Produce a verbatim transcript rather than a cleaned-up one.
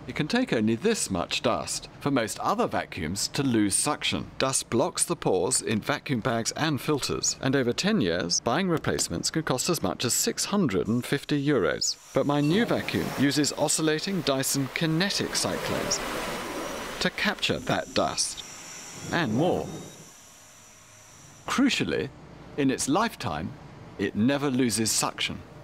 It can take only this much dust for most other vacuums to lose suction. Dust blocks the pores in vacuum bags and filters, and over ten years, buying replacements can cost as much as six hundred fifty euros. But my new vacuum uses oscillating Dyson kinetic cyclones to capture that dust and more. Crucially, in its lifetime, it never loses suction.